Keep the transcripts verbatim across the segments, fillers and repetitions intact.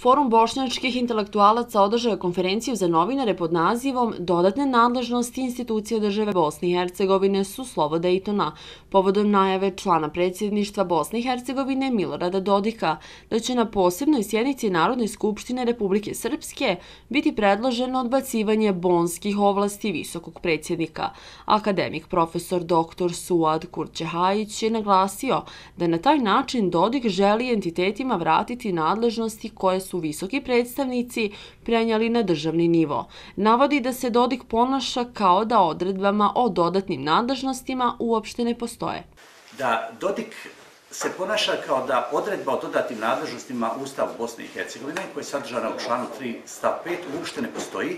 Forum bošnjačkih intelektualaca održao je konferenciju za novinare pod nazivom "Dodatne nadležnosti institucija države Bosne i Hercegovine su slovo Dejtona", povodom najave člana predsjedništva Bosne i Hercegovine Milorada Dodika da će na posebnoj sjednici Narodne skupštine Republike Srpske biti predloženo odbacivanje bonskih ovlasti visokog predsjednika. Akademik profesor doktor Suad Kurćehajić je naglasio da na taj način Dodik želi entitetima vratiti nadležnosti koje su visoki predstavnici prenijeli na državni nivo. Navodi da se Dodik ponaša kao da odredbama o dodatnim nadležnostima uopšte ne postoje. Da Dodik se ponaša kao da odredba o dodatnim nadležnostima u Ustavu Bosne i Hercegovine, koja je sadržana u članu tri stav pet, uopšte ne postoji.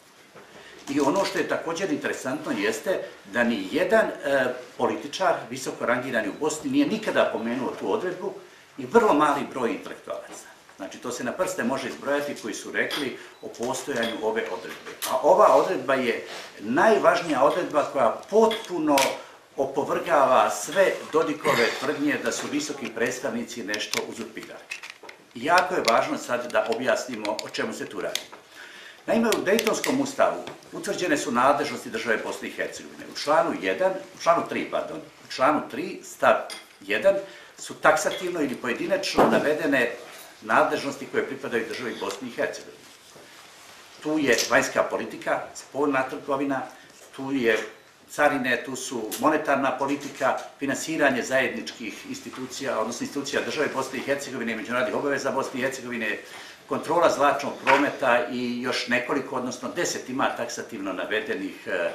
I ono što je također interesantno jeste da ni jedan e, političar visoko rangirani u Bosni nije nikada pomenuo tu odredbu i vrlo mali broj intelektualaca. Znači, to se na prste može izbrojati koji su rekli o postojanju ove odredbe. A ova odredba je najvažnija odredba koja potpuno opovrgava sve Dodikove tvrdnje da su visoki predstavnici nešto uzurpirali. I jako je važno sad da objasnimo o čemu se tu radi. Naime, u Dejtonskom ustavu utvrđene su nadležnosti države Bosne i Hercegovine. U članu jedan, u članu tri, pardon, u članu tri stav jedan su taksativno ili pojedinačno navedene nadležnosti koje pripadaju državi Bosni i Hercegovine. Tu je vanjska politika, spoljna trgovina, tu je carine, tu su monetarna politika, finansiranje zajedničkih institucija, odnosno institucija države Bosne i Hercegovine i međunarodnih obaveza Bosne i Hercegovine, kontrola zračnog prometa i još nekoliko, odnosno deset ima taksativno navedenih e, e,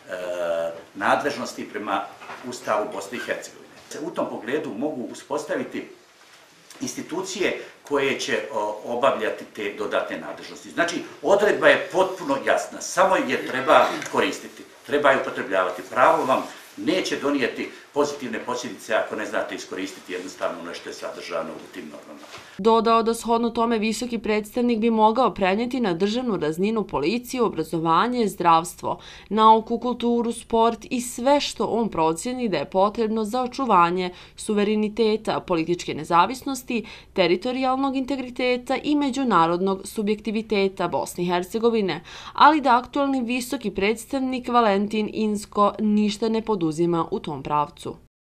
nadležnosti prema Ustavu Bosne i Hercegovine. U tom pogledu mogu uspostaviti institucije koje će obavljati te dodatne nadležnosti. Znači, odredba je potpuno jasna, samo je treba koristiti, treba je upotrebljavati. Pravo vam neće donijeti pozitivne posljedice ako ne znate iskoristiti jednostavno nešto je sadržano u tim normama. Dodao da shodno tome visoki predstavnik bi mogao prenijeti na državnu razninu policiju, obrazovanje, zdravstvo, nauku, kulturu, sport i sve što on procjeni da je potrebno za očuvanje suvereniteta, političke nezavisnosti, teritorijalnog integriteta i međunarodnog subjektiviteta Bosne i Hercegovine, ali da aktualni visoki predstavnik Valentin Inzko ništa ne poduzima u tom pravcu.